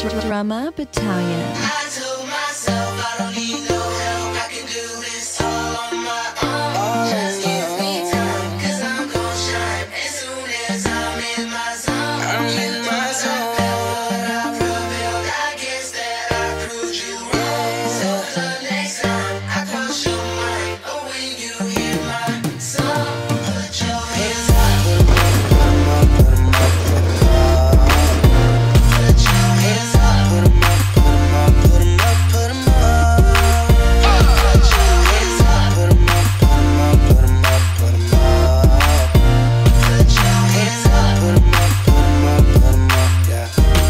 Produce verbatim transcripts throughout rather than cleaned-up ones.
Drama Battalion. I told myself I don't need no help, I can do this all on my own. Just give me time, cause I'm gon' shine as soon as I'm in my zone. I'm in my zone. I prevailed, I guess that I proved you wrong. So the next time I cross your mind, or when you hear my song, put your hands up. Put 'em up, put 'em up, put 'em up. Put your hands up. Put 'em up, put 'em up, put 'em up, put 'em up. Put your hands up. Put 'em up, put 'em up, put 'em up, put 'em up. Put your hands up. Put 'em up, put 'em up, put 'em up, yeah.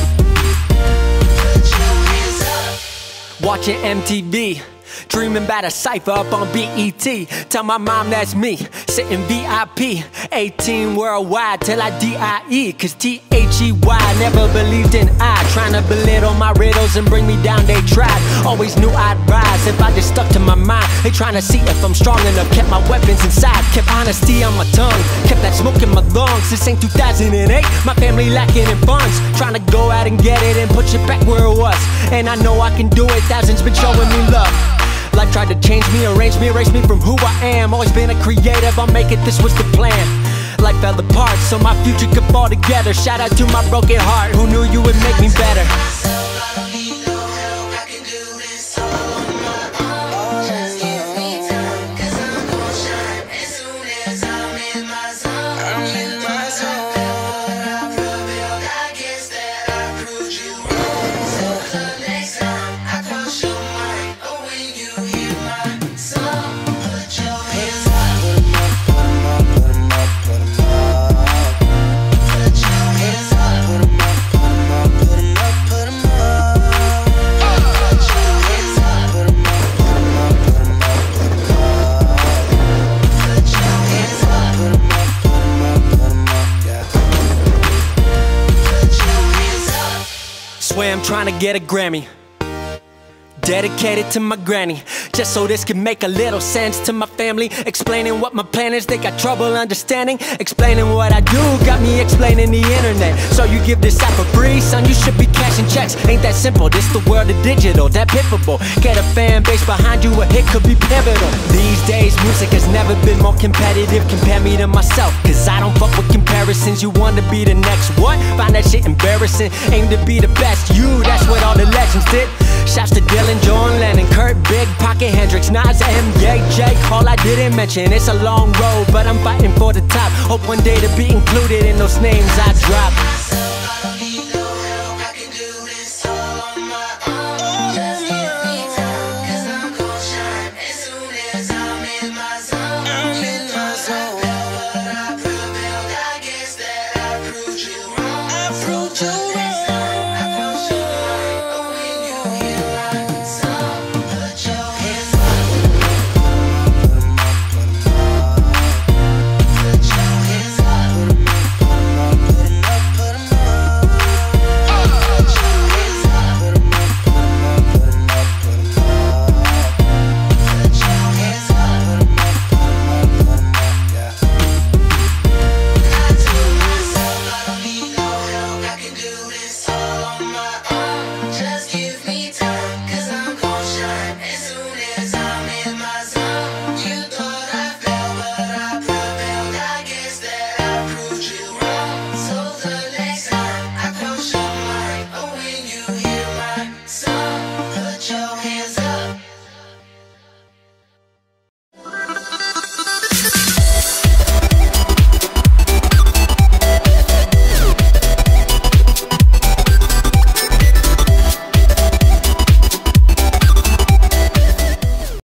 Put your hands up. Watching M T V, dreaming about a cypher up on B E T. Tell my mom that's me, sitting V I P. eighteen worldwide till I D I E. Cause T H E Y never believed in I. Trying to belittle my riddles and bring me down, they tried. Always knew I'd rise if I just stuck to my mind. They trying to see if I'm strong enough, kept my weapons inside. Kept honesty on my tongue, kept that smoke in my lungs. This ain't two thousand eight, my family lacking in funds. Trying to go out and get it and push it back where it was. And I know I can do it, thousands been showing me love. Life tried to change me, arrange me, erase me from who I am. Always been a creative, I'll make it, this was the plan. Life fell apart, so my future could fall together. Shout out to my broken heart, who knew you would make me better. Myself, I don't need no help, I can do this all on my own. Just give me time, cause I'm gon' shine as soon as I'm in my zone. I'm in my zone. I prevailed, I guess that I proved you wrong. So the next time I cross your mind, or when you hear my song, put your hands up. Put 'em up, put 'em up, put 'em up, put 'em up. Put your hands up. Put 'em up, put 'em up, put 'em up, put 'em up. Put your hands up. Put 'em up, put 'em up, put 'em up, put 'em up. Put your hands up. Put 'em up, put 'em up, put 'em up, yeah. Put your hands up. Swear I'm trying to get a Grammy, dedicated to my granny, just so this can make a little sense to my family. Explaining what my plan is, they got trouble understanding. Explaining what I do, got me explaining the internet. So you give this out for free, son, you should be cashing checks. Ain't that simple, this the world of digital, that pivotal. Get a fan base behind you, a hit could be pivotal. These days, music has never been more competitive. Compare me to myself, cause I don't fuck with comparisons. You wanna be the next what? Find that shit embarrassing. Aim to be the best you, that's what all the legends did. Shouts to Dylan, John Lennon, Kurt, Big Pocket, Hendrix, Nas, M J, J. All I didn't mention, it's a long road, but I'm fighting for the top. Hope one day to be included in those names I drop. Myself, I don't need no help, I can do this all on my own. Just give me time, cause I'm gon' shine as soon as I'm in my zone.